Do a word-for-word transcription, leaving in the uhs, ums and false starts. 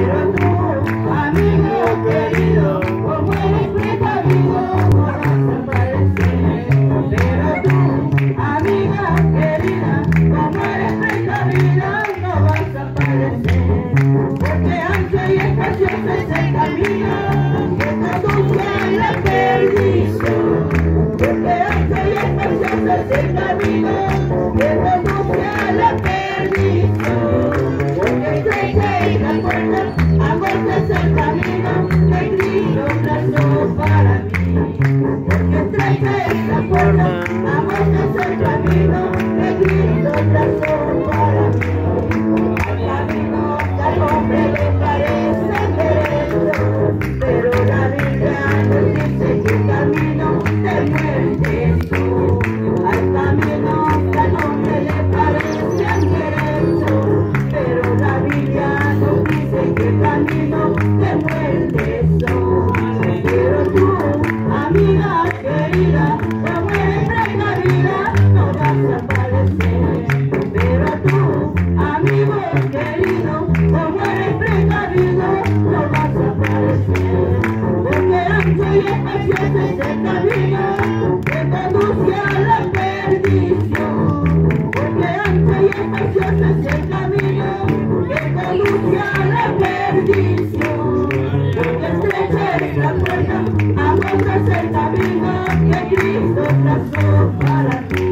Pero tú, amigo querido, como eres precavido, no vas a padecer. Pero tú, amiga querida, como eres precavida, no vas a padecer. Porque ancho y espacioso es el camino que conduce a la perdición. Porque ancho y espacioso es el camino que conduce a la perdición. Porque estrecha es la puerta, angosto es el camino que Cristo trazó para mí. Porque estrecha es la puerta, angosto es el camino que Cristo trazó para mí. El camino que al hombre le parece derecho, pero la Biblia nos dice que el camino de muerte es tú. Al camino que al hombre le parece derecho, pero la Biblia nos dice que el camino de muerte es tú. Pero tú, amiga querida, como eres precavida, no vas a padecer. Pero tú, amigo querido, como eres precavido, no vas a padecer. Porque ancho y espacioso es el camino que conduce a la perdición. Porque ancho y espacioso es el camino que conduce a la perdición. Porque estrecha es la puerta, angosto es el camino que Cristo trazó para ti.